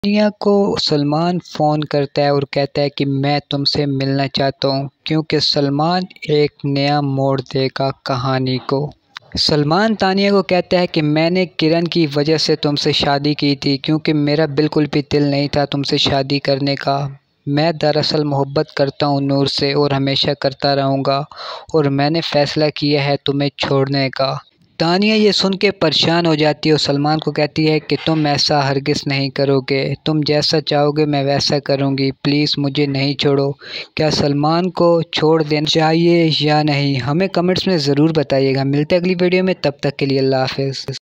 तानिया को सलमान फ़ोन करता है और कहता है कि मैं तुमसे मिलना चाहता हूँ क्योंकि सलमान एक नया मोड़ देगा कहानी को। सलमान तानिया को कहता है कि मैंने किरण की वजह से तुमसे शादी की थी क्योंकि मेरा बिल्कुल भी दिल नहीं था तुमसे शादी करने का। मैं दरअसल मोहब्बत करता हूँ नूर से और हमेशा करता रहूँगा और मैंने फ़ैसला किया है तुम्हें छोड़ने का। तानिया ये सुन के परेशान हो जाती है और सलमान को कहती है कि तुम ऐसा हरगिज़ नहीं करोगे, तुम जैसा चाहोगे मैं वैसा करूँगी, प्लीज़ मुझे नहीं छोड़ो। क्या सलमान को छोड़ देना चाहिए या नहीं, हमें कमेंट्स में ज़रूर बताइएगा। मिलते हैं अगली वीडियो में, तब तक के लिए अल्लाह हाफ़िज़।